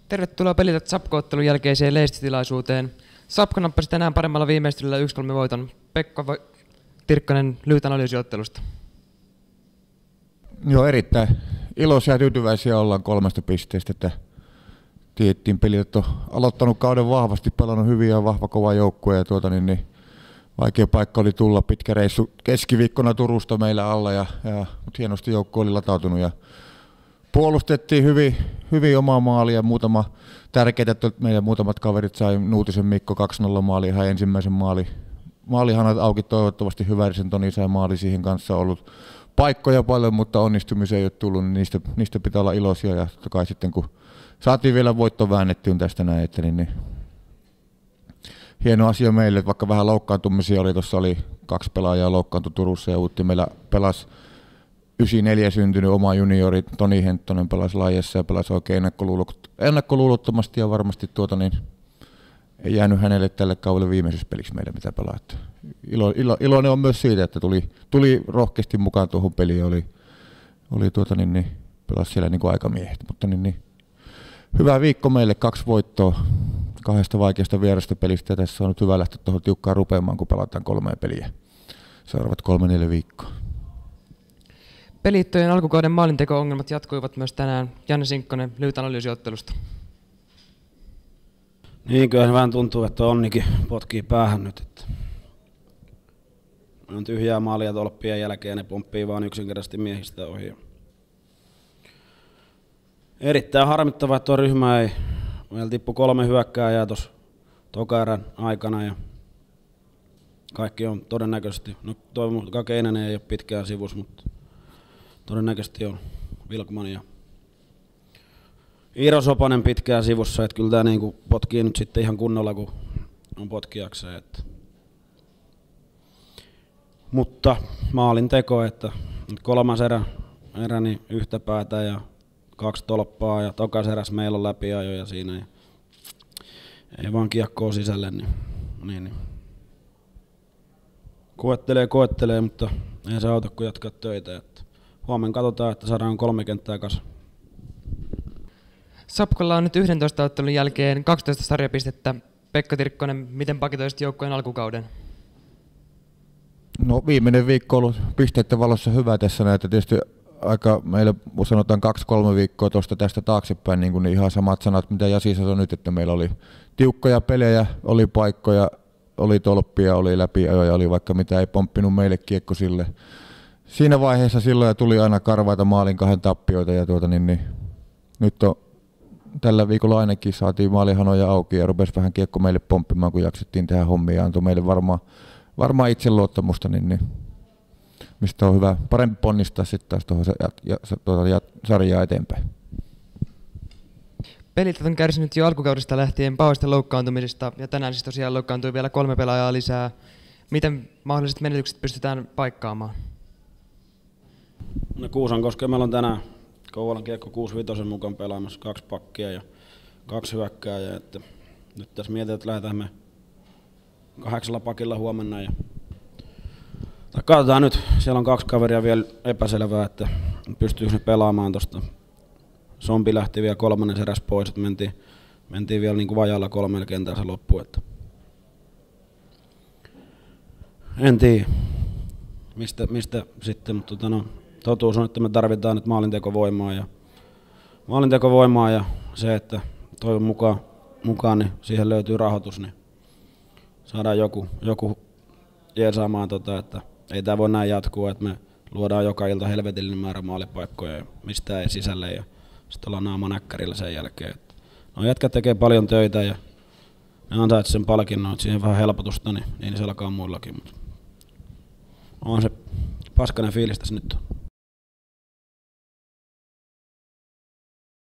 Tervetuloa Pelitä Sapko-ottelun jälkeiseen lehdistötilaisuuteen. Sapko nappasi tänään paremmalla viimeistelyllä 1-3 voiton. Pekka Tirkkonen, lyhyt analyysiottelusta. Joo, erittäin iloisia ja tyytyväisiä ollaan 3 pisteestä. Että tiedettiin Pelit on aloittanut kauden vahvasti, pelannut hyvin ja vahva kova joukkue. Ja vaikea paikka oli tulla, pitkä reissu keskiviikkona Turusta meillä alla, mutta hienosti joukko oli latautunut ja puolustettiin hyvin omaa maalia ja muutama tärkeää, että meidän muutamat kaverit sai Nuutisen Mikko 2-0 maali, ihan ensimmäisen maalihanat auki, toivottavasti Hyvärisen Toni sai maali siihen kanssa, ollut paikkoja paljon, mutta onnistumisia ei ole tullut, niin niistä pitää olla iloisia ja totta kai sitten kun saatiin vielä voitto väännettyyn tästä näin, että niin hieno asia meille, että vaikka vähän loukkaantumisia oli, tuossa oli 2 pelaajaa loukkaantui Turussa ja Uutti meillä pelasi 94 syntynyt oma juniori Toni Henttonen pelasi laajassa ja pelasi oikein ennakkoluulottomasti ja varmasti ei jäänyt hänelle tälle kaudelle viimeisessä peliksi meille mitä pelaa. Iloinen on myös siitä, että tuli rohkeasti mukaan tuohon peliin ja pelasi siellä niin kuin aikamiehet, mutta hyvä viikko meille, 2 voittoa 2 vaikeasta vierasta pelistä ja tässä on nyt hyvä lähteä tuohon tiukkaan rupeamaan, kun pelataan 3 peliä seuraavat 3-4 viikkoa. Pelittojen alkukauden maalinteko-ongelmat jatkuivat myös tänään. Janne Sinkkonen, lyhyt analyysiottelusta. Niin, kyllä vähän tuntuu, että Onnikin potkii päähän nyt. Että on tyhjää maalia tolppien jälkeen, ne pomppii vaan yksinkertaisesti miehistä ohi. Erittäin harmittavaa, että tuo ryhmä ei. Meillä tippui 3 hyökkääjää tuossa tokaerän aikana ja kaikki on todennäköisesti, no toivon mukaan Keinänen ei ole pitkään sivussa, mutta todennäköisesti on Vilkman ja Iiro Sopanen pitkään sivussa, että kyllä tämä niinku potkii nyt sitten ihan kunnolla, kun on potkijakseen. Että. Mutta maalin teko, että 3. erä niin yhtä päätä ja 2 tolppaa ja tokas eräs meillä on läpiajo ja siinä ei vaan kiekkoa sisälle, niin. Koettelee, mutta ei se auta kun jatkaa töitä. Että huomenna katsotaan, että saadaan 3 kenttää kanssa. Sapkolla on nyt 11 ottelun jälkeen 12 sarjapistettä. Pekka Tirkkonen, miten paketoisit joukkueen alkukauden? No viimeinen viikko on ollut pisteiden valossa hyvä tässä näitä. Tietysti aika meillä sanotaan 2-3 viikkoa tästä taaksepäin niin ihan samat sanat mitä Jasi sanoi nyt, että meillä oli tiukkoja pelejä, oli paikkoja, oli tolppia, oli läpiajoja, oli vaikka mitä ei pomppinut meille kiekko sille. Siinä vaiheessa silloin tuli aina karvaita maalin 2 tappioita ja nyt on tällä viikolla ainakin saatiin maalihanoja auki ja rupesi vähän kiekko meille pomppimaan, kun jaksettiin tehdä hommia ja antoi meille varmaan itseluottamusta, mistä on hyvä parempi ponnistaa sitten taas tuohon sarjaa eteenpäin. Pelit on kärsinyt jo alkukaudesta lähtien pahoista loukkaantumisista ja tänään siis tosiaan loukkaantui vielä 3 pelaajaa lisää. Miten mahdolliset menetykset pystytään paikkaamaan? No Kuusankosken meillä on tänään Kouvolan kiekko 6-5 mukaan pelaamassa 2 pakkia ja 2 hyökkääjää. Että nyt tässä mietitään, että lähdetään me 8 pakilla huomenna. Katsotaan nyt, siellä on 2 kaveria vielä epäselvää, että pystyykö ne pelaamaan tuosta. Sompi lähti vielä 3. eräs pois, että mentiin vielä niin kuin vajaalla 3 kentällä se loppu. Että. En tiedä, mistä sitten, mutta totuus on, että me tarvitaan nyt maalintekovoimaa ja se, että toivon mukaan niin siihen löytyy rahoitus, niin saadaan joku jeesaamaan, että ei tämä voi näin jatkua, että me luodaan joka ilta helvetillinen määrä maalipaikkoja ja mistään ei sisälle ja sitten ollaan naama näkkärillä sen jälkeen. No jätkät tekee paljon töitä ja ne ansaitsee sen palkinnon, että siihen vähän helpotusta, niin se alkaa muillakin. Mutta on se paskainen fiilis tässä nyt.